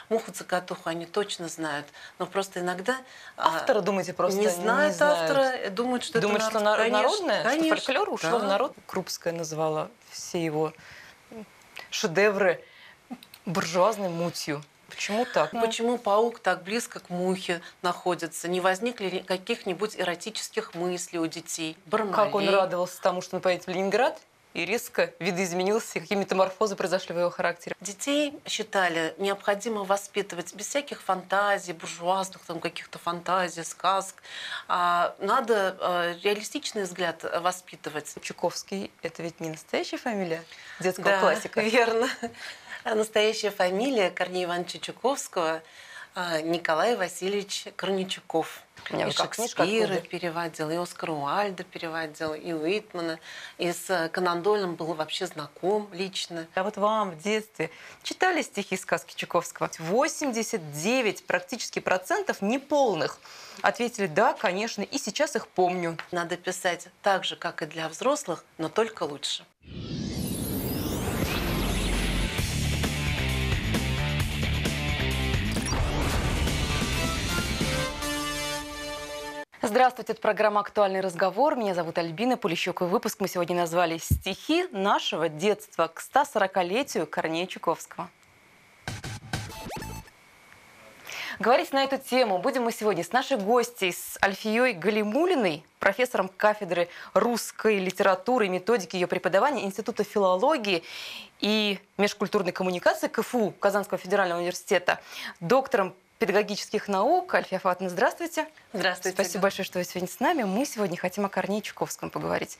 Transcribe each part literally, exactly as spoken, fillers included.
муху-цокотуху они точно знают, но просто иногда автора, думаете, просто не знают, не знают. автора, думают, что Думают, это что народ... нар- конечно, народное, конечно, что фольклор ушло да. в народ. Крупская называла все его шедевры буржуазной мутью. Почему так? Почему паук так близко к мухе находится? Не возникли ли каких-нибудь эротических мыслей у детей? Бармалей. Как он радовался тому, что он поедет в Ленинград, и резко видоизменился, какие метаморфозы произошли в его характере. Детей считали необходимо воспитывать без всяких фантазий, буржуазных там каких-то фантазий, сказок. А надо а, реалистичный взгляд воспитывать. Чуковский – это ведь не настоящая фамилия детского Да, классика? Верно. Настоящая фамилия Корнея Ивановича Чуковского Николай Васильевич Корнейчуков. У меня И Шекспира переводил, и Оскара Уальда переводил, и Уитмана. И с Конан Дойлем был вообще знаком лично. А вот вам в детстве читали стихи и сказки Чуковского? восемьдесят девять практически процентов неполных ответили «да, конечно», и сейчас их помню. Надо писать так же, как и для взрослых, но только лучше. Здравствуйте, это программа «Актуальный разговор». Меня зовут Альбина Полищук. И выпуск мы сегодня назвали «Стихи нашего детства к стосорокалетию Корнея Чуковского». Говорить на эту тему будем мы сегодня с нашей гостьей, с Альфией Галимуллиной, профессором кафедры русской литературы и методики ее преподавания Института филологии и межкультурной коммуникации КФУ Казанского федерального университета, доктором педагогических наук. Альфия Фатовна, здравствуйте. Здравствуйте. Спасибо большое, что вы сегодня с нами. Мы сегодня хотим о Корнее Чуковском поговорить.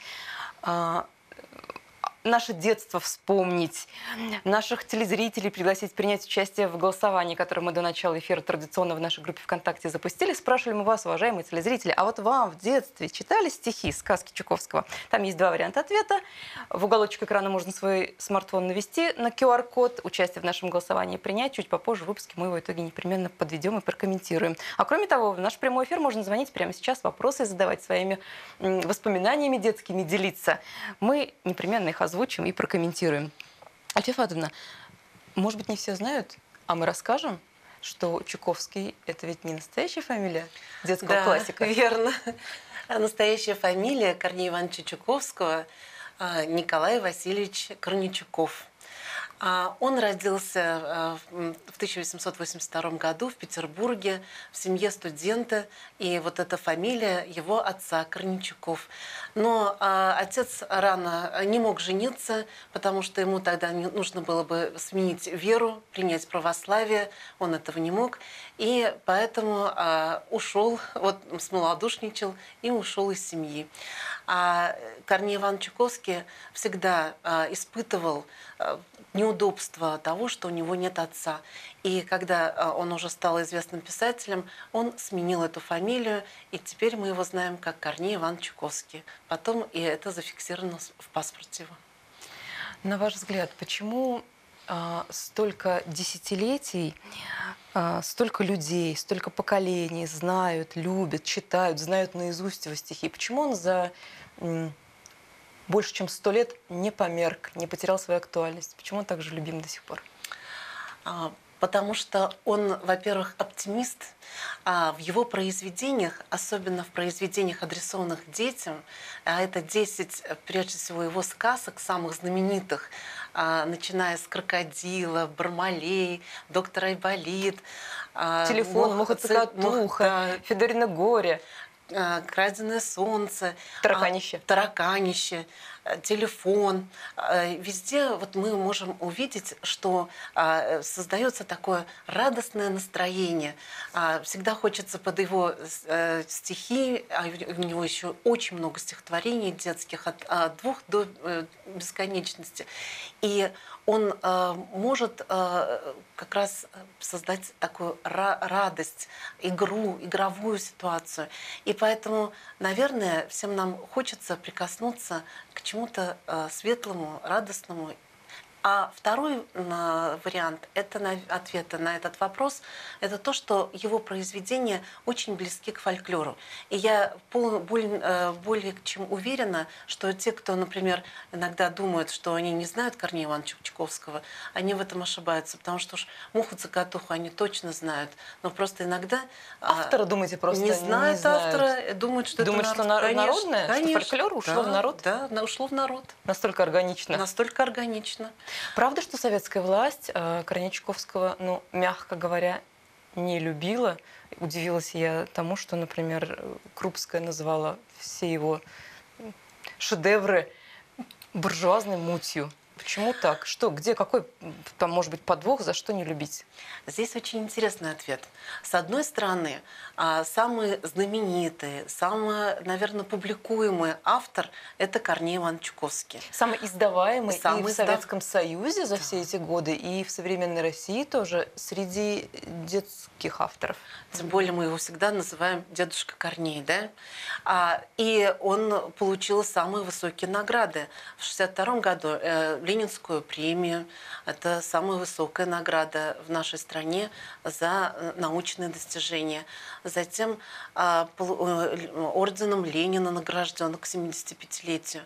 Наше детство вспомнить, наших телезрителей пригласить принять участие в голосовании, которое мы до начала эфира традиционно в нашей группе ВКонтакте запустили. Спрашивали мы вас, уважаемые телезрители, а вот вам в детстве читали стихи, сказки Чуковского? Там есть два варианта ответа. В уголочек экрана можно свой смартфон навести на ку ар код, участие в нашем голосовании принять. Чуть попозже в выпуске мы его итоги непременно подведем и прокомментируем. А кроме того, в наш прямой эфир можно звонить прямо сейчас, вопросы задавать, своими воспоминаниями детскими делиться. Мы непременно их озвучим и прокомментируем. Альфия Фатовна, может быть, не все знают, а мы расскажем, что Чуковский – это ведь не настоящая фамилия детского да, классика? Верно. Настоящая фамилия Корнея Ивановича Чуковского Николай Васильевич Корнейчуков. Он родился в тысяча восемьсот восемьдесят втором году в Петербурге в семье студента, и вот эта фамилия его отца Корнейчуков. Но отец рано не мог жениться, потому что ему тогда нужно было бы сменить веру, принять православие, он этого не мог, и поэтому ушел, вот смолодушничал и ушел из семьи. А Корней Иванович Чуковский всегда испытывал неудобство того, что у него нет отца. И когда он уже стал известным писателем, он сменил эту фамилию, и теперь мы его знаем как Корней Иванович Чуковский. Потом и это зафиксировано в паспорте его. На ваш взгляд, почему а, столько десятилетий, а, столько людей, столько поколений знают, любят, читают, знают наизусть его стихи? Почему он за м, больше чем сто лет не померк, не потерял свою актуальность? Почему он так же любим до сих пор? Потому что он, во-первых, оптимист, а в его произведениях, особенно в произведениях, адресованных детям, а это десять, прежде всего, его сказок, самых знаменитых, начиная с «Крокодила», «Бармалей», «Доктор Айболит», «Телефон», «Муха-цокотуха», «Федорино горе», «Краденое солнце», «Тараканище», «Тараканище», «Телефон». Везде вот мы можем увидеть, что создается такое радостное настроение. Всегда хочется под его стихи, а у него еще очень много стихотворений детских, от двух до бесконечности. И он может как раз создать такую радость, игру, игровую ситуацию. И поэтому, наверное, всем нам хочется прикоснуться к чему-то светлому, радостному А второй а, вариант это на, ответа на этот вопрос, это то, что его произведения очень близки к фольклору. И я пол, более, э, более чем уверена, что те, кто, например, иногда думают, что они не знают Корнея Ивановича Чуковского, они в этом ошибаются, потому что уж муху-цокотуху они точно знают, но просто иногда а, Автора, думаете, просто не не знают знают? автора, думают, что Думают, это что народ. на- Конечно, народное, что конечно, фольклор ушло да, в народ? Да, на- ушло в народ. Настолько органично. Настолько органично. Правда, что советская власть э, Корнея Чуковского, ну, мягко говоря, не любила? Удивилась я тому, что, например, Крупская называла все его шедевры буржуазной мутью. Почему так? Что, где, какой там может быть подвох, за что не любить? Здесь очень интересный ответ. С одной стороны, а, самый знаменитый, самый, наверное, публикуемый автор – это Корней Иванович Чуковский. Самый издаваемый Самый и в издав- Советском Союзе за все эти годы, и в современной России тоже среди детских авторов. Тем более мы его всегда называем дедушка Корней, да? А, и он получил самые высокие награды. В шестьдесят втором году э, Ленинскую премию. Это самая высокая награда в нашей стране за э, научные достижения. Затем а, полу- э, орденом Ленина награжден к семидесятипятилетию.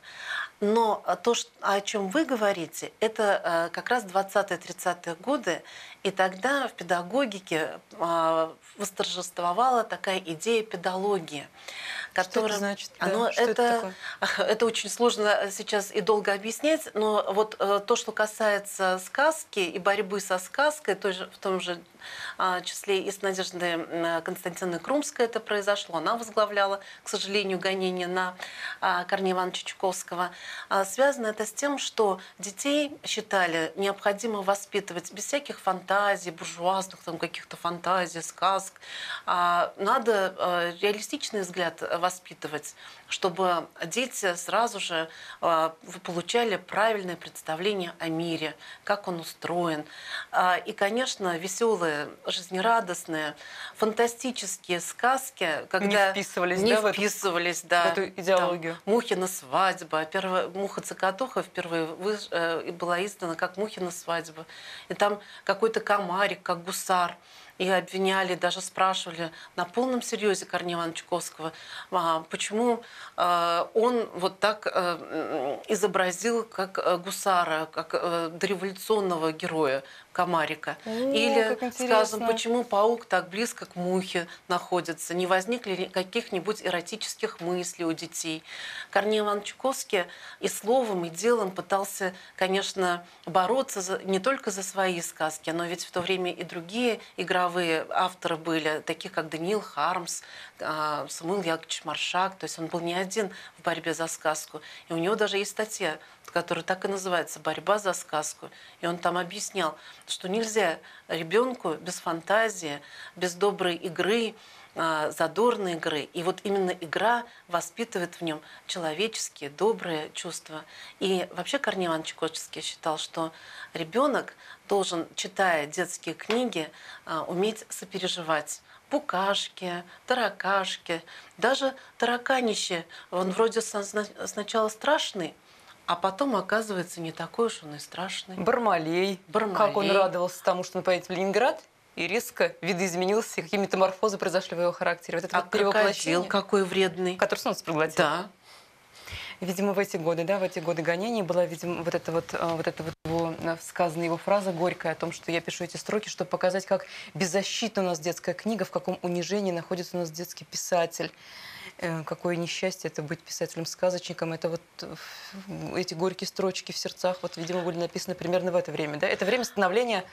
Но то, что- о чем вы говорите, это э, как раз двадцатые-тридцатые годы, и тогда в педагогике а, восторжествовала такая идея педологии. Что это Которая, значит? Да, оно, что это это, это очень сложно сейчас и долго объяснять, но вот э, то, что касается сказки и борьбы со сказкой, той же, в том же а, числе и с Надеждой м, Константиновной Крумской это произошло. Она возглавляла, к сожалению, гонение на а, Корнея Ивановича Чуковского. А, связано это с тем, что детей считали необходимо воспитывать без всяких фантазий, буржуазных там, каких-то фантазий, сказок. А, надо а, реалистичный взгляд воспитывать, чтобы дети сразу же а, получали правильное представление о мире, как он устроен. А, И, конечно, веселые, жизнерадостные, фантастические сказки, когда Не вписывались, не да, в эту- вписывались, да, в эту идеологию. там, Мухина свадьба. Первая Муха-цокотуха впервые выш- э, была издана как Мухина свадьба. И там какой-то комарик, как гусар. И обвиняли, даже спрашивали на полном серьезе Корнея Ивановича Чуковского, а, почему а, он вот так а, изобразил как а, гусара, как а, дореволюционного героя комарика. О, Или, как интересно. скажем, почему паук так близко к мухе находится, не возникли ли каких-нибудь эротических мыслей у детей. Корней Иванович Чуковский и словом, и делом пытался, конечно, бороться за, не только за свои сказки, но ведь в то время и другие игровые авторы были, такие как Даниил Хармс, а, Самуил Яковлевич Маршак. То есть он был не один в борьбе за сказку. И у него даже есть статья, которая так и называется «Борьба за сказку». И он там объяснял, что нельзя ребенку без фантазии, без доброй игры, а, задорной игры. И вот именно игра воспитывает в нем человеческие, добрые чувства. И вообще Корней Иванович Чуковский считал, что ребенок должен, читая детские книги, а, уметь сопереживать. Букашки, таракашки, даже тараканище. Он вроде сна- сначала страшный, а потом оказывается не такой уж он и страшный. Бармалей. Бармалей. Как он радовался тому, что он поедет в Ленинград, и резко видоизменился, какие метаморфозы произошли в его характере. Вот это А вот крокодил перевоплощение, какой вредный. который солнце проглотил. Да. Видимо, в эти годы, да, в эти годы гонений была, видимо, вот эта вот, э, вот эта вот его э, сказанная его фраза горькая о том, что я пишу эти строки, чтобы показать, как беззащитна у нас детская книга, в каком унижении находится у нас детский писатель. Э, Какое несчастье это быть писателем-сказочником. Это вот э, эти горькие строчки в сердцах, вот, видимо, были написаны примерно в это время, да? Это время становления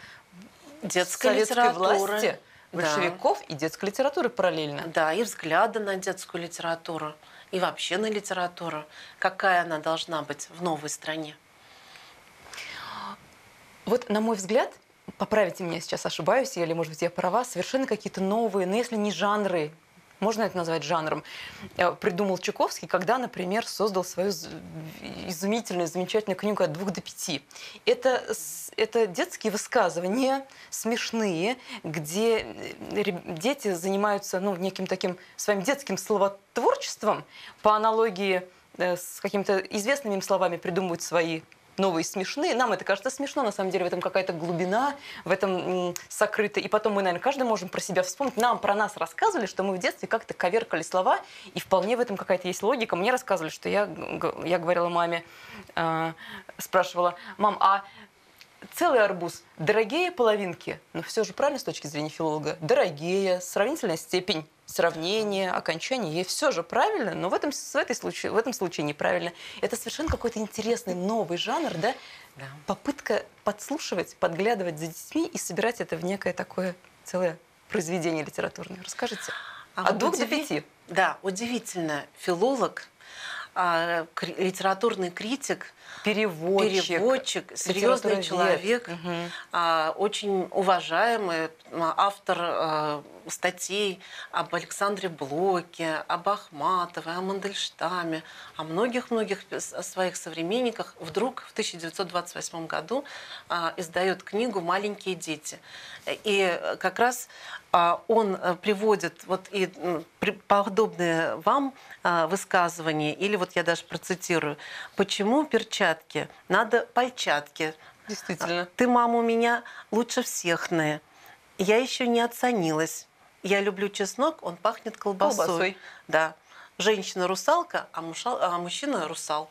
Детская советской литература. власти, Да. большевиков и детской литературы параллельно. Да, и взгляды на детскую литературу, и вообще на литературу. Какая она должна быть в новой стране. Вот, на мой взгляд, поправите меня, сейчас ошибаюсь, или, может быть, я права, совершенно какие-то новые, но если не жанры, можно это назвать жанром, э, придумал Чуковский, когда, например, создал свою з- изумительную, замечательную книгу «От двух до пяти». Это, с- это детские высказывания, смешные, где э, ре- дети занимаются, ну, неким таким своим детским словотворчеством, по аналогии э, с какими-то известными им словами придумывают свои новые смешные. Нам это кажется смешно, на самом деле в этом какая-то глубина, в этом м, сокрыта. И потом мы, наверное, каждый можем про себя вспомнить. Нам про нас рассказывали, что мы в детстве как-то коверкали слова, и вполне в этом какая-то есть логика. Мне рассказывали, что я, я говорила маме, э, спрашивала: мам, а целый арбуз дорогие половинки? Но все же правильно с точки зрения филолога. Дорогие, сравнительная степень, сравнение, окончание. И все же правильно, но в этом, в, этой случае, в этом случае неправильно. Это совершенно какой-то интересный новый жанр, да? Да. Попытка подслушивать, подглядывать за детьми и собирать это в некое такое целое произведение литературное. Расскажите. А От вот двух до удиви- пяти. Да, удивительно. Филолог, а, кри- литературный критик, Переводчик. переводчик, серьезный литературовед. человек, Мгм. а, очень уважаемый а, автор а, статей об Александре Блоке, об Ахматовой, о Мандельштаме, о многих-многих с- своих современниках, вдруг в тысяча девятьсот двадцать восьмом году а, издает книгу «Маленькие дети». И как раз а, он э, приводит вот и м, при- подобные вам а, высказывания, или вот я даже процитирую: «Почему перчатки? Надо пальчатки. Действительно. Ты, мама, у меня лучше всехная. Я еще не оценилась. Я люблю чеснок, он пахнет колбасой». Колбасой. Да. Женщина русалка, а, муша- а мужчина русал.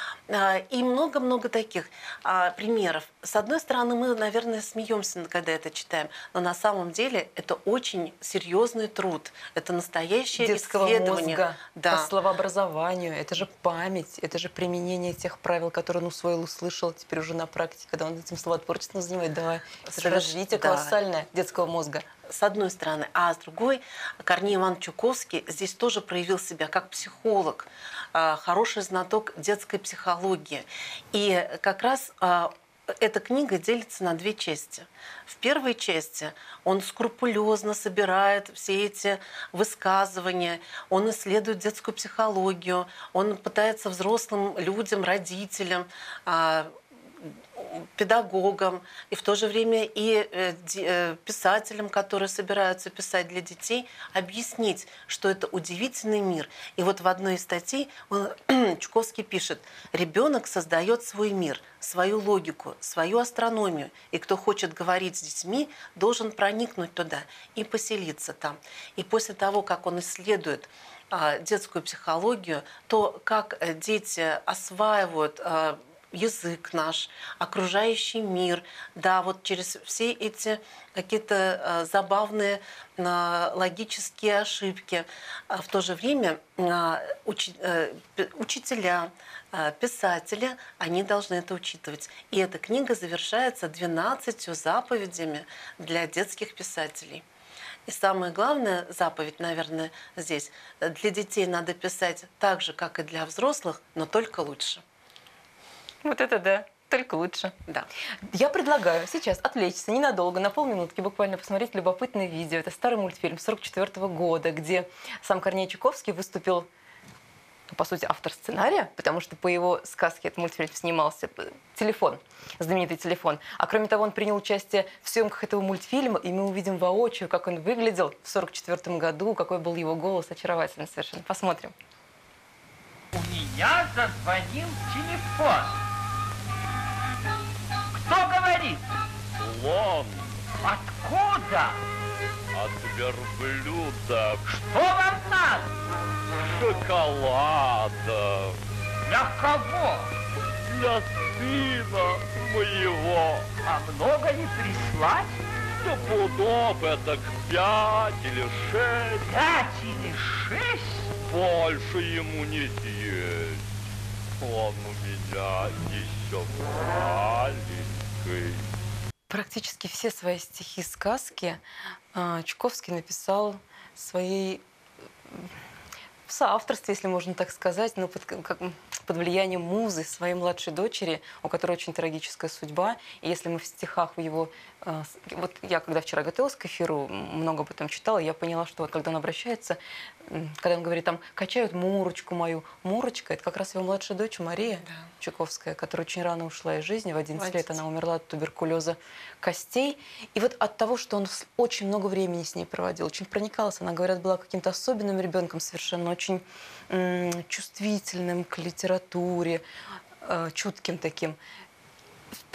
А, И много-много таких а, примеров. С одной стороны, мы, наверное, смеемся, когда это читаем, но на самом деле это очень серьезный труд. Это настоящее Детского исследование. мозга Да. по словообразованию. Это же память, это же применение тех правил, которые он усвоил, услышал теперь уже на практике, когда он этим словотворчеством занимает. Да, это же Соверш- развитие да. колоссальное детского мозга. С одной стороны. А с другой, Корней Иванович Чуковский здесь тоже проявил себя как психолог, а, хороший знаток детской психологии. И как раз а, эта книга делится на две части. В первой части он скрупулезно собирает все эти высказывания, он исследует детскую психологию, он пытается взрослым людям, родителям, а, педагогам и в то же время и э, ди- э, писателям, которые собираются писать для детей, объяснить, что это удивительный мир. И вот в одной из статей он, Чуковский пишет: ребенок создает свой мир, свою логику, свою астрономию. И кто хочет говорить с детьми, должен проникнуть туда и поселиться там. И после того, как он исследует а, детскую психологию, то как э, дети осваивают а, язык наш, окружающий мир, да, вот через все эти какие-то э, забавные э, логические ошибки. А в то же время э, учи- э, п- учителя, э, писатели, они должны это учитывать. И эта книга завершается двенадцатью заповедями для детских писателей. И самая главная заповедь, наверное, здесь: для детей надо писать так же, как и для взрослых, но только лучше. Вот это да, только лучше. Да. Я предлагаю сейчас отвлечься ненадолго, на полминутки буквально посмотреть любопытное видео. Это старый мультфильм сорок четвёртого года, где сам Корней Чуковский выступил, ну, по сути, автор сценария, потому что по его сказке этот мультфильм снимался. Телефон, знаменитый телефон. А кроме того, он принял участие в съемках этого мультфильма, и мы увидим воочию, как он выглядел в сорок четвёртом году, какой был его голос, очаровательный совершенно. Посмотрим. У меня зазвонил телефон. Кто говорит? Слон Откуда? от верблюда, Что вам надо? шоколада Для кого? для сына моего. А много не прислать? Да пудов это пять или шесть, Пять или шесть? больше ему не съесть. Он у меня еще маленький. Практически все свои стихи, сказки а, Чуковский написал в своей в соавторстве, если можно так сказать, но под, как, под влиянием музы своей младшей дочери, у которой очень трагическая судьба. И если мы в стихах в его... э, с- Вот я, когда вчера готовилась к эфиру, много об этом читала, я поняла, что вот когда он обращается, м, когда он говорит, там, качают Мурочку мою. Мурочка — это как раз его младшая дочь Мария Да. Чуковская, которая очень рано ушла из жизни. В одиннадцать лет одиннадцать. она умерла от туберкулеза костей. И вот от того, что он с- очень много времени с ней проводил, очень проникалась, она, говорят, была каким-то особенным ребенком, совершенно очень м, чувствительным к литературе, э, чутким таким.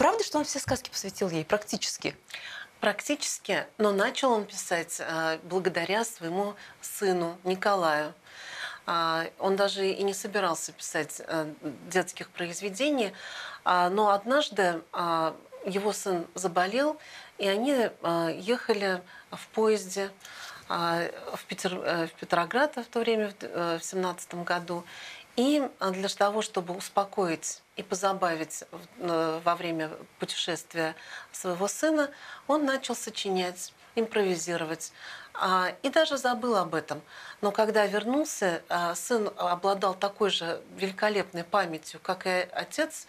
правда, что он все сказки посвятил ей? Практически? Практически, но начал он писать а, благодаря своему сыну Николаю. А, он даже и не собирался писать а, детских произведений, а, но однажды а, его сын заболел, и они а, ехали в поезде а, в, Петер, в Петроград в то время, в семнадцатом году. И для того, чтобы успокоить и позабавить во время путешествия своего сына, он начал сочинять, импровизировать. И даже забыл об этом. Но когда вернулся, сын обладал такой же великолепной памятью, как и отец,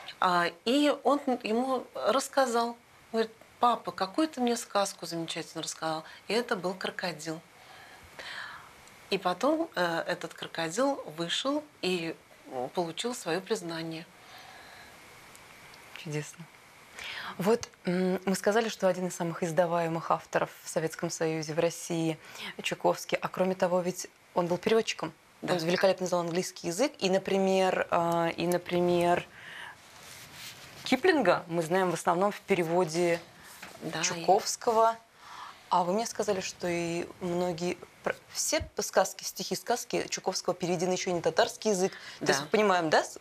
и он ему рассказал. Говорит: папа, какую ты мне сказку замечательно рассказал. И это был крокодил. И потом э, этот крокодил вышел и получил свое признание. Чудесно. Вот мы сказали, что один из самых издаваемых авторов в Советском Союзе, в России, Чуковский. А кроме того, ведь он был переводчиком. Да. Он великолепно знал английский язык. И, например, э, и, например, Киплинга мы знаем в основном в переводе да, Чуковского. И... А вы мне сказали, что и многие... Все сказки, стихи, сказки Чуковского переведены еще и на татарский язык. Да. То есть мы понимаем, да,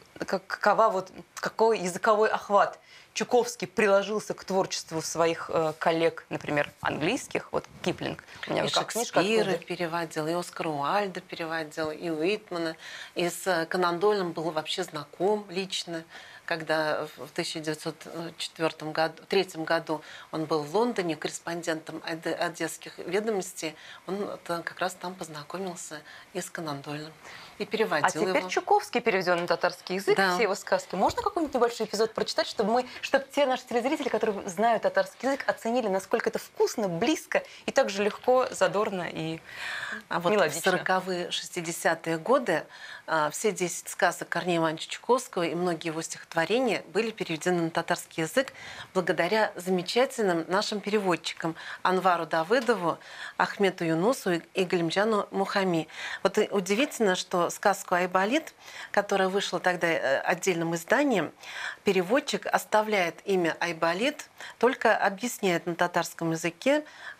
какова вот, какой языковой охват Чуковский приложился к творчеству своих э, коллег, например, английских. Вот Киплинг. У меня и Шекспира переводил, и Оскара Уальда переводил, и Уитмана. И с Конан Дойлем был вообще знаком лично. Когда в тысяча девятьсот четвёртом году, третьем году он был в Лондоне корреспондентом Одесских ведомостей, он как раз там познакомился и с Конан Дойлем, и переводил А теперь его. Чуковский переведен на татарский язык, да. все его сказки. Можно какой-нибудь небольшой эпизод прочитать, чтобы мы, чтобы те наши телезрители, которые знают татарский язык, оценили, насколько это вкусно, близко и также легко, задорно и а вот мелодично. В сороковые, шестидесятые годы все десять сказок Корнея Ивановича Чуковского и многие его стихотворения были переведены на татарский язык благодаря замечательным нашим переводчикам Анвару Давыдову, Ахмету Юнусу и Галимджану Мухами. Вот удивительно, что сказку «Айболит», которая вышла тогда отдельным изданием, переводчик оставляет имя Айболит, только объясняет на татарском языке,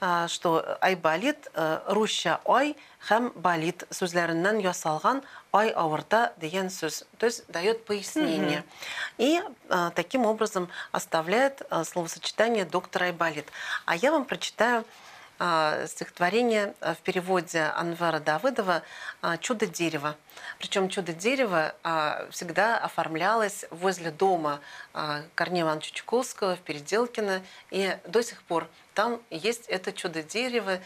что Айболит русча ой һәм болит сүзләреннән ясалган ай авырта дигән сүз. То есть дает пояснение. Mm-hmm. И а, таким образом оставляет а, словосочетание доктор Айболит. А я вам прочитаю а, стихотворение в переводе Анвара Давыдова «Чудо дерева». Причем чудо дерева а, всегда оформлялось возле дома а, Корнея Ивановича Чуковского в Переделкино. И до сих пор там есть это чудо дерева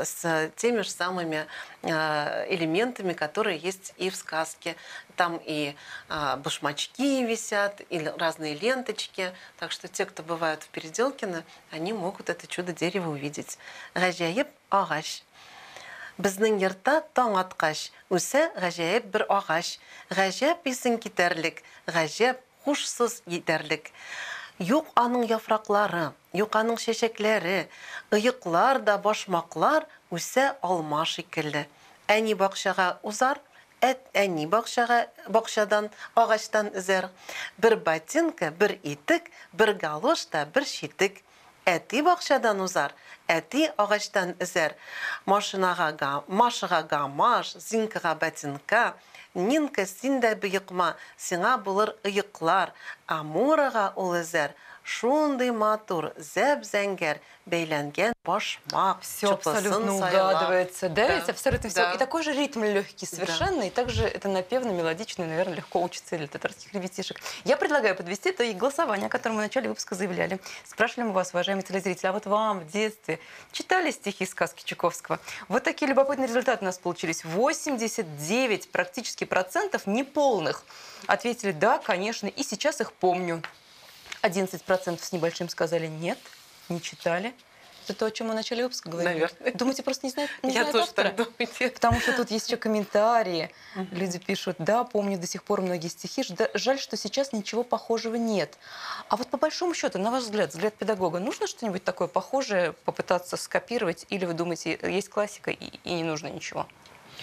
с теми же самыми элементами, которые есть и в сказке. Там и башмачки висят, и разные ленточки. Так что те, кто бывают в Переделкино, они могут это чудо дерева увидеть. Гаҗәеп агач. Безнең йортта таң аткач, үсә гаҗәеп бер агач. Гаҗәп исен китәрлек, гаҗәп хушсыз итәрлек. Юк аның яфраклары, юк аның чәчәкләре, ыйыклар да башмаклар үсә алма шикелле. Әни бакчага узар, әт әни бакчага бакчадан агачтан үзәр. Бер ботинка, бер итек, бер галош та бер читек. Әти бакчадан узар, әти агачтан үзәр. Машинага, машыга гамаш, зинкага ботинка. Нинка син дә быйыкма, сиңа булыр ыйыклар, Амурага ул үзәр, шундый матур, зәп-зәңгәр, бәйләнгән башмак. Все абсолютно угадывается, да, да. Абсолютно все. Да. И такой же ритм легкий совершенно, да. И также это напевно, мелодично, и, наверное, легко учится для татарских ребятишек. Я предлагаю подвести итоги голосования, о котором мы в начале выпуска заявляли. Спрашивали мы вас, уважаемые телезрители, а вот вам в детстве читали стихи и сказки Чуковского? Вот такие любопытные результаты у нас получились. восемьдесят девять практически процентов неполных ответили «да, конечно», и сейчас их помню. одиннадцать процентов с небольшим сказали «нет, не читали». Это то, о чем мы в начале выпуска говорили. Наверное. Думаете, просто не знают, не Я знают тоже автора? так думаю. Потому что тут есть еще комментарии. Люди пишут, да, помню до сих пор многие стихи. Жаль, что сейчас ничего похожего нет. А вот по большому счету, на ваш взгляд, взгляд педагога, нужно что-нибудь такое похожее попытаться скопировать? Или вы думаете, есть классика и, и не нужно ничего?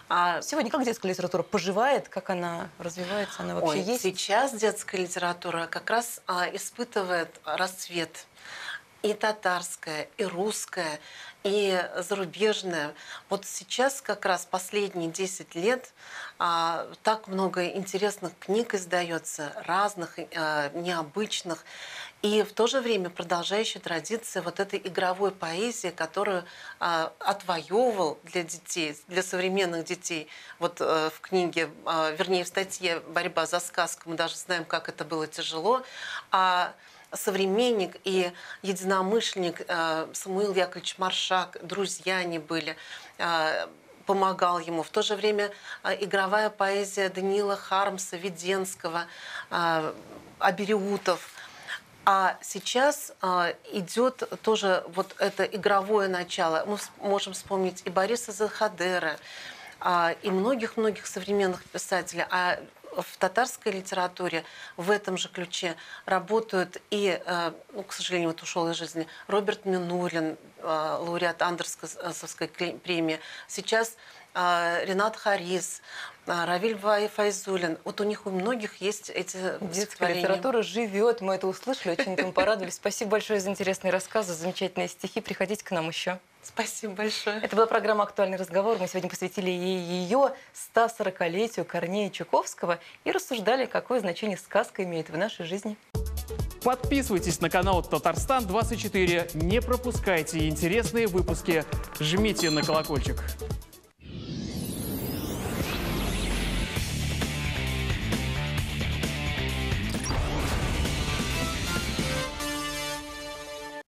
А Сегодня как детская литература поживает, как она развивается, она вообще Ой, есть? сейчас детская литература как раз а, испытывает расцвет. И татарская, и русская, и зарубежная. Вот сейчас как раз последние десять лет а, так много интересных книг издается, разных, а, необычных. И в то же время продолжающая традиция вот этой игровой поэзии, которую а, отвоевывал для детей, для современных детей. Вот а, в книге, а, вернее в статье «Борьба за сказку» мы даже знаем, как это было тяжело. А современник и единомышленник а, Самуил Яковлевич Маршак, друзья они были, а, помогал ему. В то же время а, игровая поэзия Даниила Хармса, Веденского, а, Абериутов. А сейчас а, идет тоже вот это игровое начало. Мы вс- можем вспомнить и Бориса Захадера, а, и многих-многих современных писателей. А в татарской литературе в этом же ключе работают и, а, ну, к сожалению, вот ушел из жизни Роберт Минурин, а, лауреат Андерсовской кле- премии. Сейчас а, Ренат Харис, а, Равиль Вай Файзулин. Вот у них у многих есть эти Детская стихотворения. литература живет, мы это услышали, очень этому порадовались. Спасибо большое за интересные рассказы, замечательные стихи. Приходите к нам еще. Спасибо большое. Это была программа «Актуальный разговор». Мы сегодня посвятили ей ее сто сорокалетию Корнея Чуковского и рассуждали, какое значение сказка имеет в нашей жизни. Подписывайтесь на канал Татарстан двадцать четыре. Не пропускайте интересные выпуски. Жмите на колокольчик.